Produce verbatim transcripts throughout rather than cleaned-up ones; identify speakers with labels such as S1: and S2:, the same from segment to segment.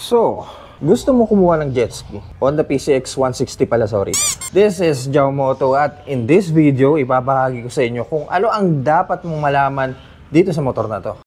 S1: So, gusto mo kumuha ng jet ski? Honda P C X one sixty pala, sorry. This is Jao Moto at in this video, ibabahagi ko sa inyo kung ano ang dapat mong malaman dito sa motor na to.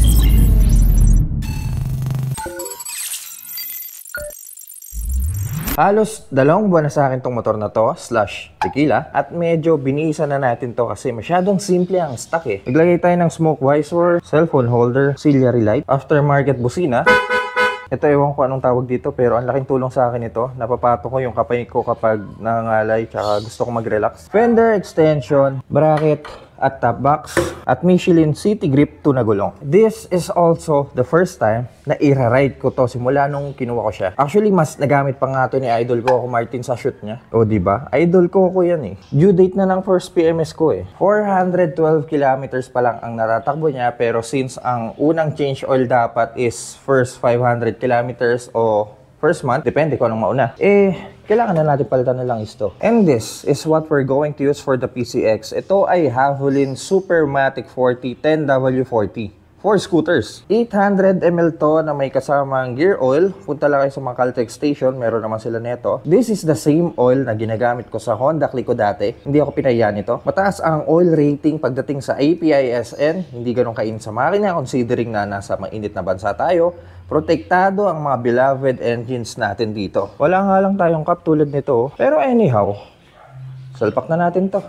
S1: Halos dalawang buwan na sa akin tong motor na to, slash tequila, at medyo binisa na natin to kasi masyadong simple ang stock eh. Naglagay tayo ng smoke visor, cellphone holder, auxiliary light, aftermarket busina. Ito, ewan ko anong tawag dito, pero ang laking tulong sa akin ito. Napapato ko yung kapay ko kapag nangangalay, tsaka gusto ko mag-relax. Fender extension, bracket, at top box, at Michelin City Grip two na gulong. This is also the first time na i-ride ko to simula nung kinuha ko siya. Actually, mas nagamit pa nga to ni idol ko, ako Martin, sa shoot niya. O diba? Idol ko ko yan eh. Due date na ng first P M S ko eh. four hundred twelve kilometers pa lang ang natatakbo niya, pero since ang unang change oil dapat is first five hundred kilometers o first month, depende kung anong mauna, eh, kailangan na natin palitan na lang isto. And this is what we're going to use for the P C X. Ito ay Havolin Supermatic forty ten W forty. For scooters. eight hundred milliliters to na may kasamang gear oil. Punta lang kayo sa mga Caltex station, meron naman sila neto. This is the same oil na ginagamit ko sa Honda Click ko dati. Hindi ako pinaya nito. Mataas ang oil rating pagdating sa A P I S N. Hindi ganun kainit sa makina considering na nasa mainit na bansa tayo. Protektado ang mga beloved engines natin dito. Wala nga lang tayong cup tulad nito. Pero anyhow, salpak na natin to.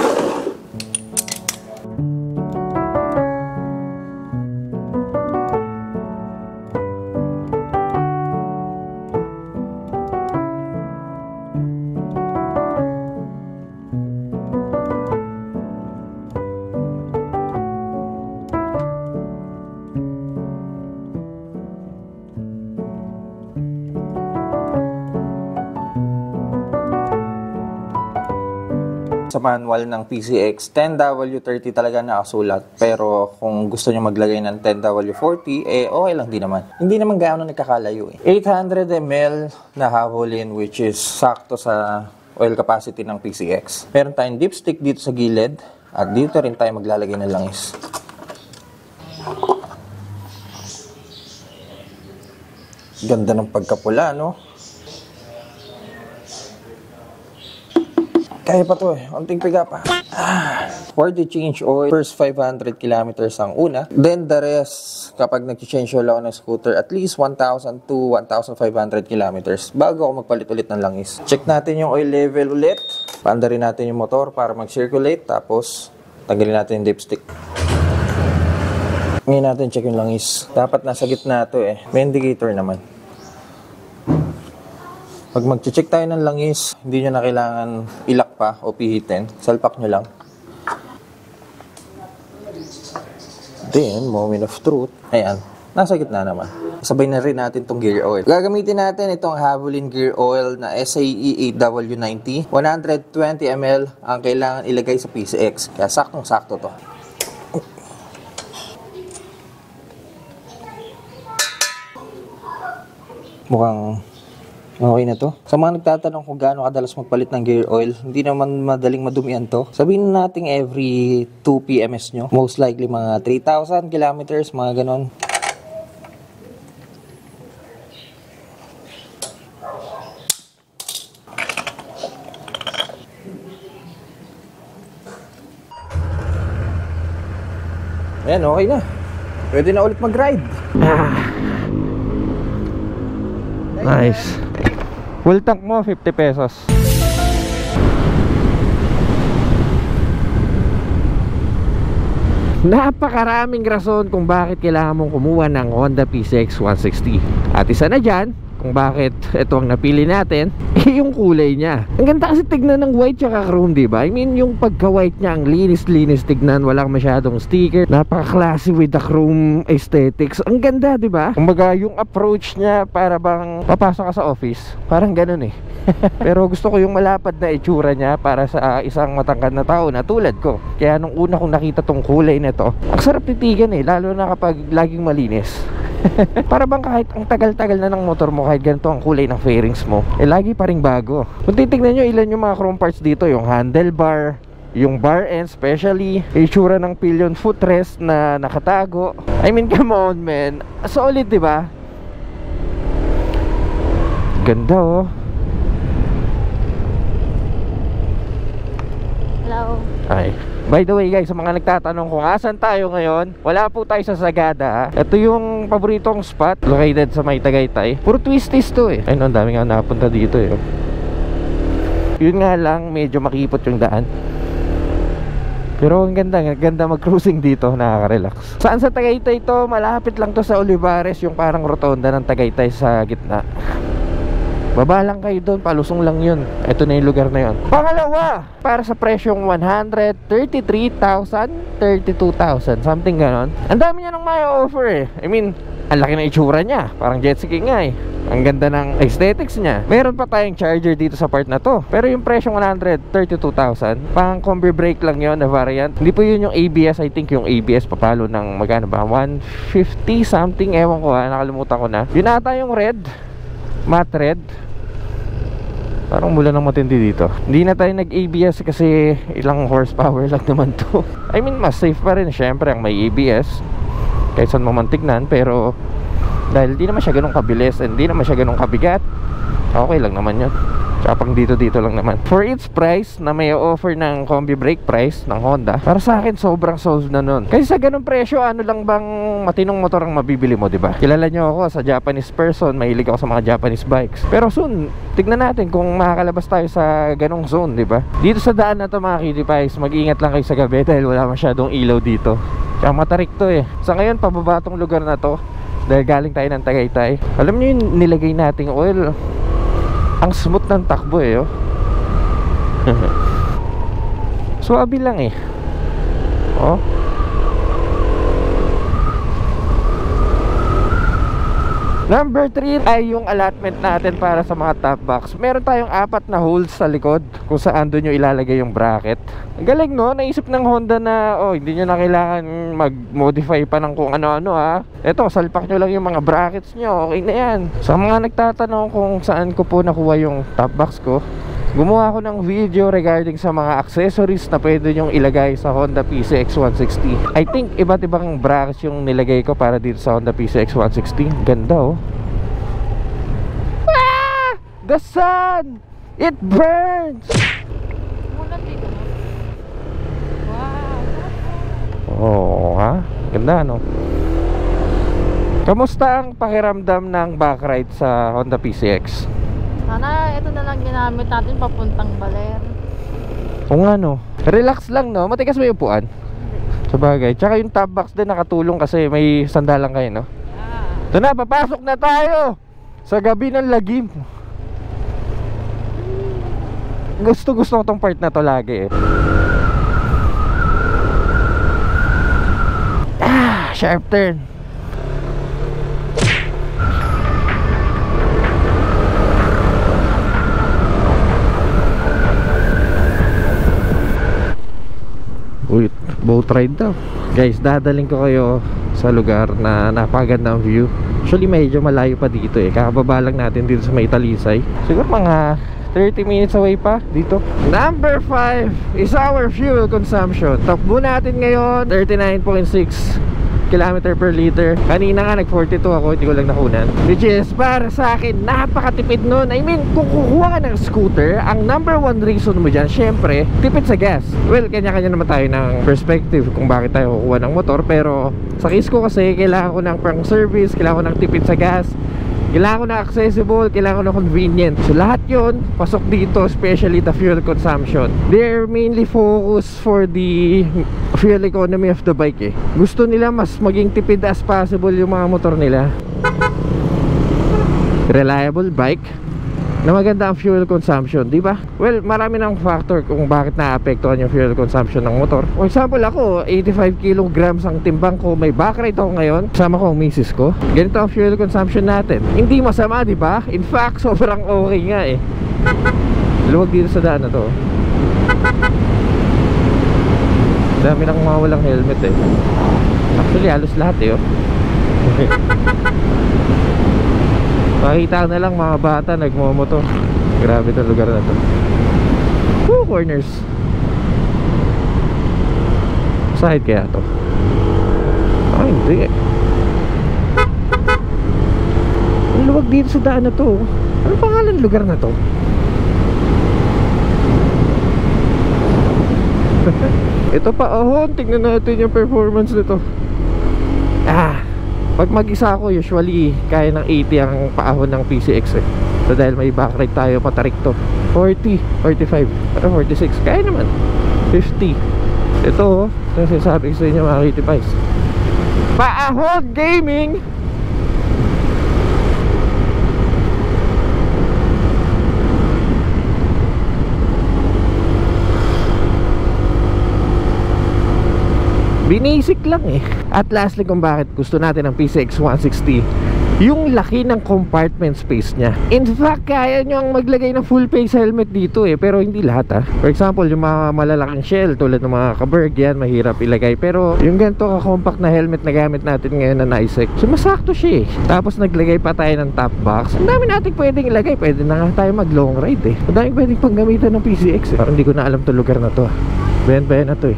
S1: Sa manual ng P C X, ten W thirty talaga nakasulat. Pero kung gusto nyo maglagay ng ten W forty, eh okay lang din naman. Hindi naman gaano nagkakalayo eh. eight hundred milliliters na Havolin, which is sakto sa oil capacity ng P C X. Meron tayong dipstick dito sa gilid. At dito rin tayo maglalagay ng langis. Ganda ng pagkapula, no? Kaya pa to eh. Unting piga pa. Ah. For the change oil, first five hundred kilometers ang una. Then the rest, kapag nag-change oil ako ng scooter, at least one thousand to one thousand five hundred kilometers bago ako magpalit ulit ng langis. Check natin yung oil level ulit. Paandarin natin yung motor para mag-circulate. Tapos, tanggalin natin yung dipstick. Ngayon natin check yung langis. Dapat nasa gitna to eh. May indicator naman. Pag mag-check tayo ng langis, hindi nyo na kailangan ilak pa o pihitin. Salpak nyo lang. Then, moment of truth. Ayan, nasa gitna naman. Sabay na rin natin itong gear oil. Gagamitin natin itong Havolin gear oil na S A E eight W ninety. one hundred twenty milliliters ang kailangan ilagay sa P C X. Kaya saktong-sakto to. Mukhang okay na to. Sa mga nagtatanong kung gaano kadalas magpalit ng gear oil, hindi naman madaling madumihan to. Sabihin natin every two P M S nyo. Most likely mga three thousand kilometers, mga ganon. Ayan, okay na. Pwede na ulit mag-ride. Ah. Nice. Full tank mo, fifty pesos. Napakaraming rason kung bakit kailangan mong kumuha ng Honda P C X one sixty. At isa na dyan, kung bakit ito ang napili natin, eh yung kulay niya. Ang ganda kasi tignan ng white tsaka chrome, diba? I mean, yung pagka-white niya, ang linis-linis tignan, walang masyadong sticker. Napaka-classy with the chrome aesthetics. Ang ganda, diba? Kumbaga, yung approach niya para bang papasok ka sa office. Parang ganun eh. Pero gusto ko yung malapad na itsura niya para sa isang matangkad na tao na tulad ko. Kaya nung una kong nakita tong kulay nito, ang sarap titigan eh, lalo na kapag laging malinis. Para bang kahit ang tagal-tagal na ng motor mo, kahit ganito ang kulay ng fairings mo, eh lagi pa ring bago. Kung titignan nyo ilan yung mga chrome parts dito, yung handlebar, yung bar end, especially itsura ng pillion footrest na nakatago. I mean, come on man, solid, diba? Ganda oh.
S2: Hello.
S1: Ay. By the way guys, sa mga nagtatanong kung asan tayo ngayon, wala po tayo sa Sagada. Ito yung paboritong spot located sa may Tagaytay. Puro twisties to eh. Ay no, ang dami nga napunta dito eh. Yun nga lang, medyo makipot yung daan. Pero ang ganda, ang ganda mag-cruising dito, nakaka-relax. Saan sa Tagaytay to? Malapit lang to sa Olivares, yung parang rotonda ng Tagaytay sa gitna. Baba lang kayo doon, palusong lang yun. Ito na yung lugar na yun. Pangalawa, para sa presyong one hundred thirty-three thousand, thirty-two thousand, something ganon. Ang dami niya nang may offer eh. I mean, ang laki na itsura niya, parang jet ski nga eh. Ang ganda ng aesthetics niya. Meron pa tayong charger dito sa part na to. Pero yung presyong one hundred thirty-two thousand, pang combi brake lang yun na variant. Hindi po yun yung A B S. I think yung A B S papalo ng magkano ba, one fifty something, ewan ko ha, nakalimutan ko na. Yun ata yung red, matte red. Parang mula ng matindi dito. Hindi na tayo nag-A B S kasi ilang horsepower lang naman to. I mean, mas safe pa rin syempre ang may A B S kahit saan mo man tignan. Pero dahil di naman siya ganun kabilis and di naman siya ganun kabigat, okay lang naman yun. Tsaka pang dito dito lang naman. For its price na may offer ng combi brake price ng Honda, para sa akin sobrang solve na nun. Kasi sa ganung presyo, ano lang bang matinong motor ang mabibili mo, diba? Kilala nyo ako sa Japanese person, mahilig ako sa mga Japanese bikes. Pero soon, tignan natin kung makakalabas tayo sa ganong zone, diba? Dito sa daan na to mga cutie pies, mag-ingat lang kayo sa gabi dahil wala masyadong ilaw dito. Tsaka matarik to eh. Sa ngayon, pababa tong lugar na to dahil galing tayo ng Tagaytay. Alam nyo yung nilagay nating oil, ang smooth ng takbo eh oh. Suwabe lang eh. Oh. Number three ay yung allotment natin para sa mga top box. Meron tayong apat na holes sa likod kung saan doon nyo ilalagay yung bracket. Ang galing no, naisip ng Honda na oh, hindi nyo na kailangan mag-modify pa ng kung ano-ano ha. Eto, salpak nyo lang yung mga brackets nyo, okay na yan. Sa mga nagtatanong kung saan ko po nakuha yung top box ko, gumawa ako ng video regarding sa mga accessories na pwede nyong ilagay sa Honda P C X one sixty. I think iba't ibang brackets yung nilagay ko para dito sa Honda P C X one sixty. Ganda oh. Ah! The sun! It burns!
S2: Mulan dito. Wow.
S1: Oo ha? Ganda no? Kamusta ang pakiramdam ng backride sa Honda P C X?
S2: Sana ito na lang ginamit natin papuntang Baler.
S1: Kung ano, relax lang no, matigas ba yung upuan? Sabagay, tsaka yung top box din nakatulong kasi may sandalan kayo no. Ito na, papasok na tayo sa gabi ng lagim. Gusto gusto ko tong part na to lagi eh. Ah, sharp turn. Uy, boat ride daw. Guys, dadaling ko kayo sa lugar na napakaganda ang view. Actually, medyo malayo pa dito eh. Kakababa lang natin dito sa may Talisay. Siguro mga thirty minutes away pa dito. Number five is our fuel consumption. Takbo natin ngayon thirty-nine point six kilometer per liter. Kanina nga nag forty-two ako, hindi ko lang nakunan. Which is para sa akin napakatipid nun. I mean, kung kukuha ka ng scooter, ang number one reason mo dyan, syempre, tipid sa gas. Well, kanya-kanya naman tayo ng perspective kung bakit tayo kukuha ng motor. Pero sa case ko kasi, kailangan ko ng pang service, kailangan ko ng tipid sa gas, kailangan ko na accessible, kailangan ko na convenient. So lahat yun, pasok dito, especially the fuel consumption. They're mainly focused for the fuel economy of the bike eh. Gusto nila mas maging tipid as possible yung mga motor nila. Reliable bike na maganda ang fuel consumption, di ba? Well, marami ng factor kung bakit naapektuhan yung fuel consumption ng motor. For example, ako, eighty-five kilograms ang timbang ko, may backride ako ngayon, kasama ko ang misis ko. Ganito ang fuel consumption natin. Hindi masama, di ba? In fact, sobrang okay nga eh. Luwag dito sa daan na to. Dami nang mga walang helmet eh. Actually, halos lahat eh oh. Makita na lang mga bata nagmomotor. Grabe itong lugar na to. Woo, corners. Side kaya to? Ah, hindi eh. Ang luwag dito sa daan na to. Ano pangalan ng lugar na to? Ito pa, oh, tingnan natin yung performance nito. Ah, pag mag-isa ako, usually kaya ng eighty ang paahon ng P C X eh. So dahil may backride tayo, patarik to. Forty, forty-five, forty-six, kaya naman. Fifty. Ito, oh, ito sinasabi ko sa inyo mga Kitty Pies. Paahon gaming! Binasic lang eh. At lastly, kung bakit gusto natin ang P C X one sixty, yung laki ng compartment space niya. In fact, kaya nyo ang maglagay ng full face helmet dito eh, pero hindi lahat ah. For example, yung mga malalaking shell tulad ng mga Kaberg, yan mahirap ilagay. Pero yung ganito ka-compact na helmet na gamit natin ngayon na Nisek, sumasakto siya eh. Tapos naglagay pa tayo ng top box. Ang dami natin pwedeng ilagay. Pwede na nga tayo mag long ride eh. Ang dami pwedeng panggamitan ng P C X eh. Parang hindi ko na alam to lugar na to ah. Ben-ben na to eh.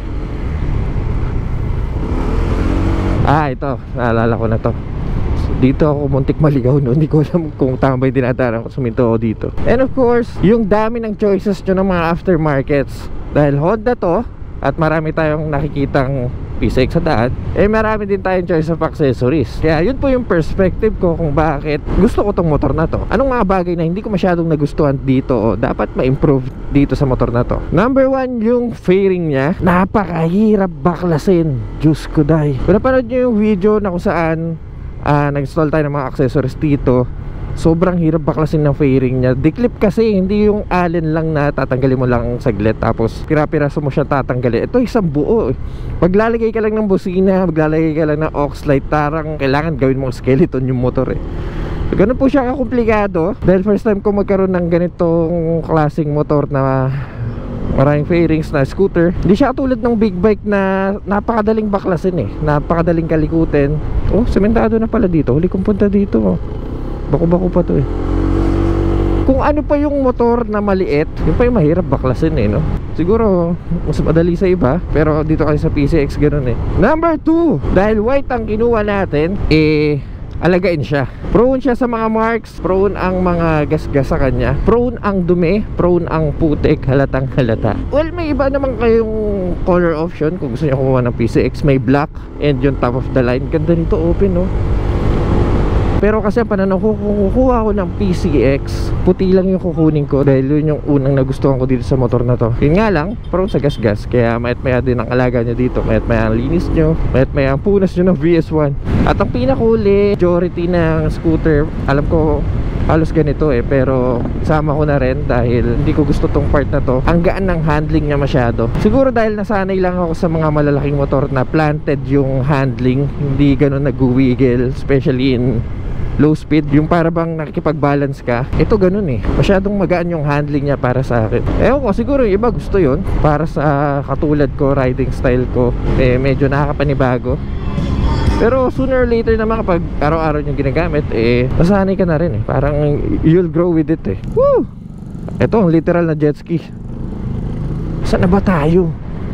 S1: Ah, ito, naalala ko na to. Dito ako muntik maligaw no. Hindi ko alam kung tama ba yung dinadaran ko. Suminto ako dito. And of course, yung dami ng choices nyo ng mga aftermarkets. Dahil Honda to, at marami tayong nakikitang P C X sa daan, eh marami din tayong choice of accessories. Kaya yun po yung perspective ko kung bakit gusto ko tong motor na to. Anong mga bagay na hindi ko masyadong nagustuhan dito o dapat ma-improve dito sa motor na to. Number one, yung fairing niya. Napakahirap baklasin. Diyos ko day. Kung napanood nyo yung video na kung saan uh, nag-install tayo ng mga accessories dito, sobrang hirap baklasin ng fairing niya. Declip kasi, hindi yung allen lang na tatanggalin mo lang saglit tapos pira-piraso mo siya tatanggalin. Ito isang buo eh. Maglalagay ka lang ng busina, maglalagay ka lang ng aux light, tarang kailangan gawin mong skeleton yung motor eh. So, ganun po siya kakomplikado. Dahil first time ko magkaroon ng ganitong klaseng motor na maraming fairings na scooter. Hindi siya katulad ng big bike na napakadaling baklasin eh, napakadaling kalikutin. Oh, sementado na pala dito. Huli kong punta dito oh. Bako-bako pa to eh. Kung ano pa yung motor na maliit, yun pa yung mahirap baklasin eh, no? Siguro mas madali sa iba, pero dito kasi sa P C X ganun eh. Number two, dahil white ang kinuha natin, eh alagain siya. Prone siya sa mga marks, prone ang mga gasgas sa kanya, prone ang dumi, prone ang putik, halatang halata. Well, may iba naman kayong color option kung gusto niyo kumuha ng P C X. May black and yung top of the line. Ganda nito, open no. Pero kasi ang pananaw ko, kung kukuha ko ng P C X, puti lang yung kukunin ko dahil yun yung unang nagustuhan ko dito sa motor na to. Yun nga lang, prone sa gasgas. Kaya mayat maya din ang alaga nyo dito. Mayat maya ang linis nyo, mayat maya ang punas nyo ng V S one. At ang pinakuli, majority ng scooter, alam ko halos ganito eh, pero sama ko na rin dahil hindi ko gusto tong part na to. Ang gaan ng handling niya masyado. Siguro dahil nasanay lang ako sa mga malalaking motor na planted yung handling, hindi ganun nag-wiggle, especially in low speed, yung para bang nakikipag-balance ka. Ito ganun eh, masyadong magaan yung handling niya para sa akin. Ewan ko, siguro yung iba gusto yun. Para sa katulad ko, riding style ko, eh medyo nakakapanibago. Pero sooner or later naman kapag araw-araw yung ginagamit, eh nasanay ka na rin eh. Parang you'll grow with it eh. Woo! Ito ang literal na jet ski. Saan na ba tayo?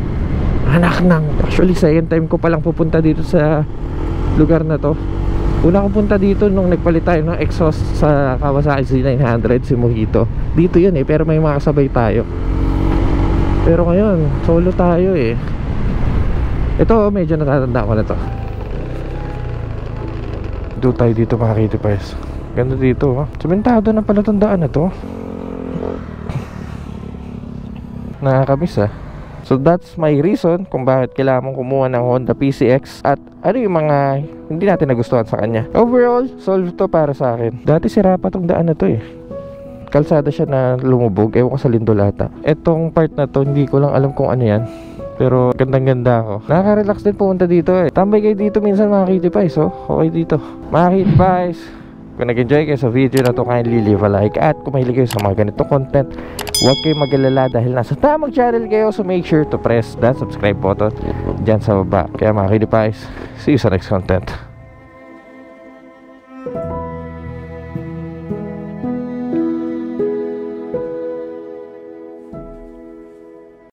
S1: Anak nang, actually second time ko palang pupunta dito sa lugar na to. Una ko punta dito nung nagpalit tayo ng exhaust sa Kawasaki Z nine hundred, si Mojito. Dito yun eh, pero may mga kasabay tayo. Pero ngayon, solo tayo eh. Ito, medyo natatanda ko na to. Doon tayo dito mga Kitty Pies. Ganda dito oh. Sementado na pala itong daan na to. Nakakamiss ah. So that's my reason kung bakit kailangan mong kumuha ng Honda P C X at ano yung mga hindi natin nagustuhan sa kanya. Overall, solve to para sa akin. Dati sira pa tong daan na to eh. Kalsada siya na lumubog, ewan ko sa Lindolata. Etong part na to, hindi ko lang alam kung ano yan. Pero gandang ganda ako. Nakaka-relax din pumunta dito eh. Tambay kayo dito minsan mga Kitty Pies oh. Okay dito. Mga Kitty Pies, kung nag-enjoy kayo sa video na to, kindly leave a like. At kung mahilig kayo sa mga ganitong content, huwag kayong mag-alala dahil nasa tamang channel kayo. So make sure to press that subscribe button dyan sa baba. Kaya mga Kitty Pies, see you sa next content.